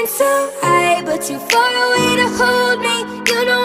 so high, but too far away to hold me. You know